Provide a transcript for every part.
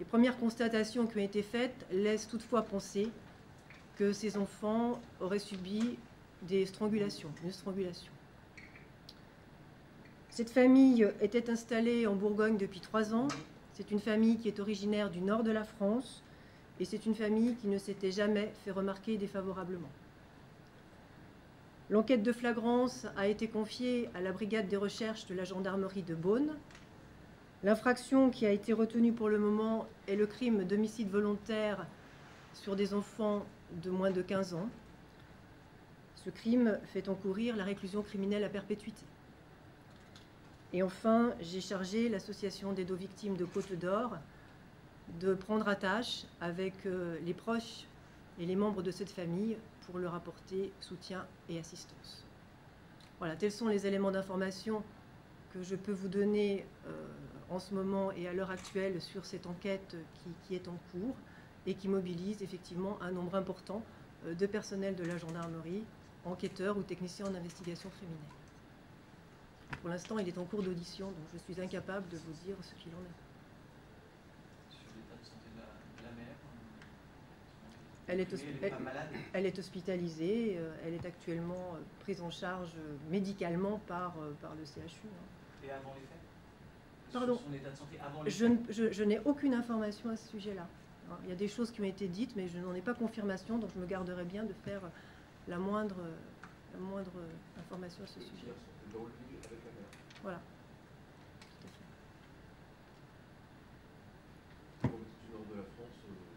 Les premières constatations qui ont été faites laissent toutefois penser que ces enfants auraient subi des strangulations, une strangulation. Cette famille était installée en Bourgogne depuis 3 ans. C'est une famille qui est originaire du nord de la France et c'est une famille qui ne s'était jamais fait remarquer défavorablement. L'enquête de flagrance a été confiée à la brigade des recherches de la gendarmerie de Beaune. L'infraction qui a été retenue pour le moment est le crime d'homicide volontaire sur des enfants de moins de 15 ans. Ce crime fait encourir la réclusion criminelle à perpétuité. Et enfin, j'ai chargé l'association d'aide aux victimes de Côte d'Or de prendre attache avec les proches et les membres de cette famille pour leur apporter soutien et assistance. Voilà, tels sont les éléments d'information que je peux vous donner en ce moment et à l'heure actuelle sur cette enquête qui est en cours et qui mobilise effectivement un nombre important de personnel de la gendarmerie, enquêteurs ou techniciens en investigation criminelle. Pour l'instant, il est en cours d'audition, donc je suis incapable de vous dire ce qu'il en est. Sur l'état de santé de la mère, elle est hospitalisée, elle est actuellement prise en charge médicalement par le CHU. Et avant les faits? Pardon, sur son état de santé avant les faits? je n'ai aucune information à ce sujet-là. Il y a des choses qui ont été dites, mais je n'en ai pas confirmation, donc je me garderai bien de faire la moindre information à ce sujet. Dans le lit avec la mère. Voilà. Du nord de la France,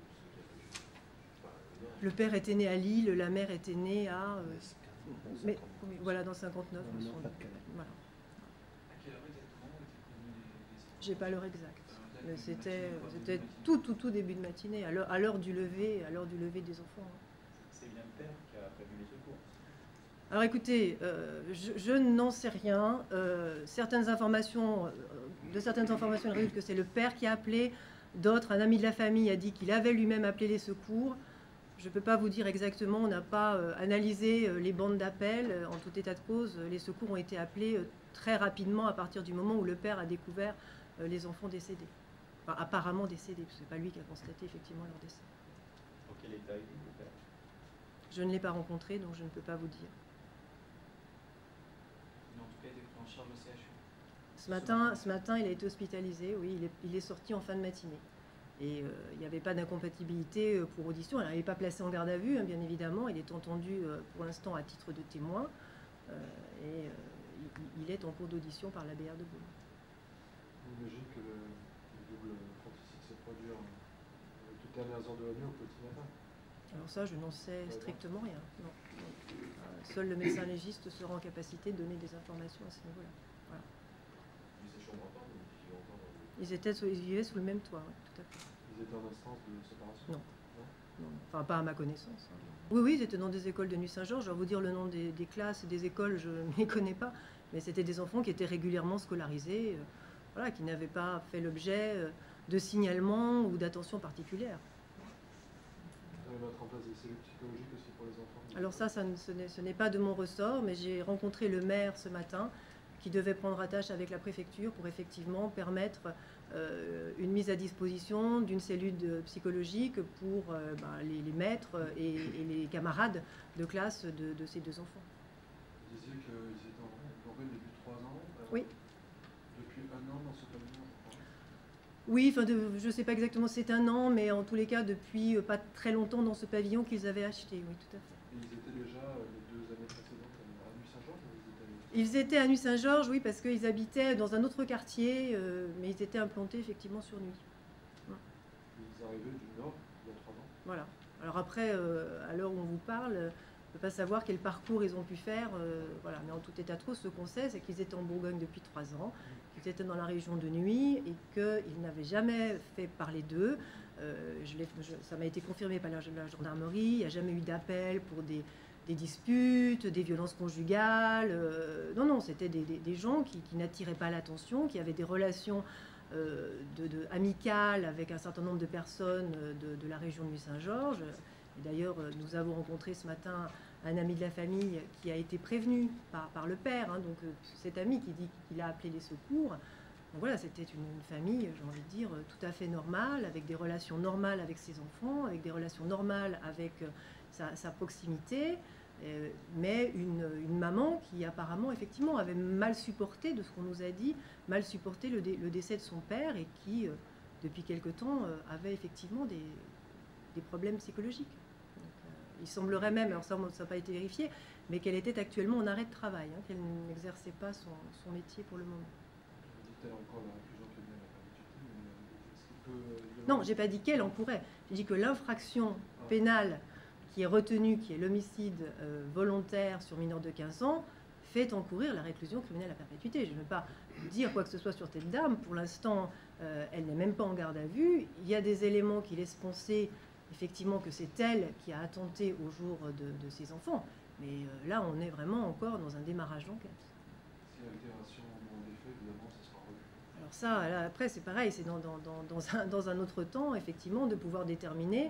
le père était né à Lille, la mère était née à... mais, oui, voilà, dans 59. Voilà. À quelle heure exactement ont été prévenus les J'ai pas l'heure exacte. Mais c'était tout début de matinée, à l'heure du lever des enfants. C'est bien le père qui a prévu les secours. Alors écoutez, je n'en sais rien. De certaines informations, il résulte que c'est le père qui a appelé. D'autres, un ami de la famille a dit qu'il avait lui-même appelé les secours. Je ne peux pas vous dire exactement, on n'a pas analysé les bandes d'appel. En tout état de cause, les secours ont été appelés très rapidement à partir du moment où le père a découvert les enfants décédés. Enfin, apparemment décédés, parce que ce n'est pas lui qui a constaté effectivement leur décès. Dans quel état est le père? Je ne l'ai pas rencontré, donc je ne peux pas vous dire. Mais en tout cas, il était pris en charge au CHU. Ce matin, il a été hospitalisé, oui, il est sorti en fin de matinée. Et il n'y avait pas d'incompatibilité pour audition. Alors, il n'est pas placé en garde à vue, hein, bien évidemment. Il est entendu pour l'instant à titre de témoin. Il est en cours d'audition par la BR de Beaune. J'imagine que le double fantastique se produit avec les dernières heures de la nuit au petit matin. Alors ça, je n'en sais strictement rien. Non. Seul le médecin légiste sera en capacité de donner des informations à ce niveau-là. Voilà. Ils vivaient sous le même toit, oui, tout à fait. Ils étaient en instance de séparation? Non. Non. Enfin, pas à ma connaissance. Oui, ils étaient dans des écoles de Nuit Saint-Georges. Je vais vous dire le nom des classes et des écoles, je ne les connais pas. Mais c'était des enfants qui étaient régulièrement scolarisés, voilà, qui n'avaient pas fait l'objet de signalement ou d'attention particulière. Vous allez mettre en place des cellules psychologiques aussi pour les enfants? Alors ça ce n'est pas de mon ressort, mais j'ai rencontré le maire ce matin qui devait prendre attache avec la préfecture pour effectivement permettre une mise à disposition d'une cellule psychologique pour les maîtres et les camarades de classe de ces deux enfants. Vous disiez qu'ils étaient en Bourgogne depuis 3 ans? Oui. Depuis 1 an dans ce pavillon? Oui, enfin, je ne sais pas exactement si c'est 1 an, mais en tous les cas depuis pas très longtemps dans ce pavillon qu'ils avaient acheté, oui, tout à fait. Et ils étaient déjà les 2 années précédentes à Nuit Saint-Georges? Ils étaient à Nuit Saint-Georges, oui, parce qu'ils habitaient dans un autre quartier, mais ils étaient implantés effectivement sur Nuit. Ils arrivaient du Nord il y a 3 ans? Voilà. Alors après, à l'heure où on vous parle, on ne peut pas savoir quel parcours ils ont pu faire, voilà. Mais en tout état de cause, ce qu'on sait, c'est qu'ils étaient en Bourgogne depuis 3 ans, qu'ils étaient dans la région de Nuit et qu'ils n'avaient jamais fait parler d'eux. Ça m'a été confirmé par la gendarmerie, il n'y a jamais eu d'appel pour des disputes, des violences conjugales. Non, c'était des gens qui n'attiraient pas l'attention, qui avaient des relations amicales avec un certain nombre de personnes de la région de Nuit Saint-Georges. Et d'ailleurs, nous avons rencontré ce matin un ami de la famille qui a été prévenu par le père, hein, donc cet ami qui dit qu'il a appelé les secours. Donc voilà, c'était une famille, j'ai envie de dire, tout à fait normale, avec des relations normales avec ses enfants, avec des relations normales avec sa proximité, mais une maman qui apparemment, effectivement, avait mal supporté, de ce qu'on nous a dit, mal supporté le décès de son père et qui, depuis quelque temps, avait effectivement des problèmes psychologiques. Donc, il semblerait même, alors ça n'a pas été vérifié, mais qu'elle était actuellement en arrêt de travail, hein, qu'elle n'exerçait pas son métier pour le moment. Encore la réclusion criminelle à perpétuité, mais Non, j'ai pas dit qu'elle encourait. J'ai dit que l'infraction pénale qui est retenue, qui est l'homicide volontaire sur mineur de 15 ans, fait encourir la réclusion criminelle à perpétuité. Je ne veux pas dire quoi que ce soit sur cette dame. Pour l'instant, elle n'est même pas en garde à vue. Il y a des éléments qui laissent penser effectivement que c'est elle qui a attenté au jour de ses enfants. Mais là, on est vraiment encore dans un démarrage d'enquête. Si l'altération en effet, évidemment, ça sera revu. Alors ça, là, après, c'est pareil, c'est dans un autre temps, effectivement, de pouvoir déterminer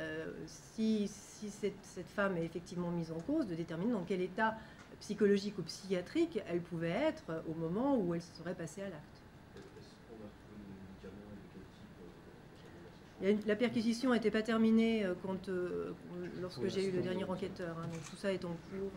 si cette femme est effectivement mise en cause, de déterminer dans quel état psychologique ou psychiatrique elle pouvait être au moment où elle serait passée à l'acte. Est-ce qu'on a trouvé des médicaments et de quel type? La perquisition n'était pas terminée lorsque j'ai eu le dernier enquêteur, hein, donc tout ça est en cours.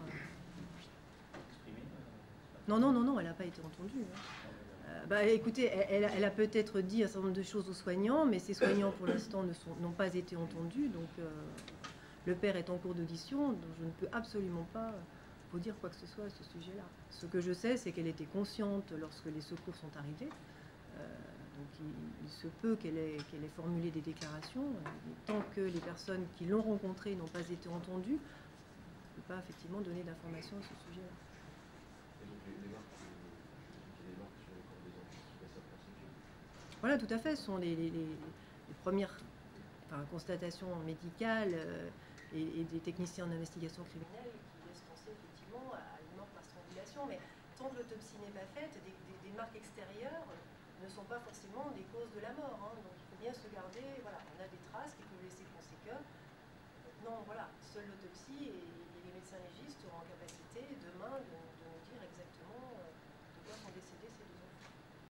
Exprimé Non, elle n'a pas été entendue. Bah, écoutez, elle a peut-être dit un certain nombre de choses aux soignants, mais ces soignants, pour l'instant, n'ont pas été entendus. Donc, le père est en cours d'audition, donc je ne peux absolument pas vous dire quoi que ce soit à ce sujet-là. Ce que je sais, c'est qu'elle était consciente lorsque les secours sont arrivés. Donc, il se peut qu'elle ait formulé des déclarations. Tant que les personnes qui l'ont rencontrée n'ont pas été entendues, je ne peux pas effectivement donner d'informations à ce sujet-là. Et donc les marques, les marques sur le corps des enfants qui laissent à penser que... Voilà, tout à fait. Ce sont les premières constatations médicales et des techniciens en investigation criminelle qui laissent penser effectivement à une mort par strangulation. Mais tant que l'autopsie n'est pas faite, des marques extérieures ne sont pas forcément des causes de la mort. Hein. Donc il faut bien se garder. Voilà, on a des traces qui peuvent laisser penser que. Maintenant, voilà, seule l'autopsie et les médecins légistes auront en capacité demain de